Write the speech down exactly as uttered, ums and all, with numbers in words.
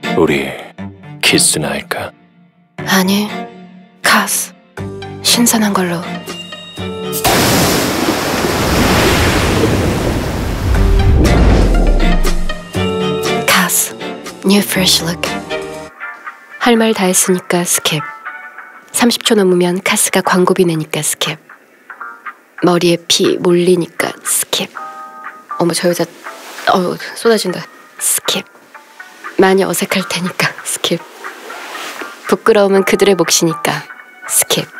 우리 키스나 할까? 아니, 카스. 신선한 걸로. 카스. New fresh look. 할 말 다 했으니까 스킵. 삼십 초 넘으면 카스가 광고비 내니까 스킵. 머리에 피 몰리니까 스킵. 어머, 저 여자 어 쏟아진다. 스킵. 많이 어색할 테니까 스킵. 부끄러움은 그들의 몫이니까 스킵.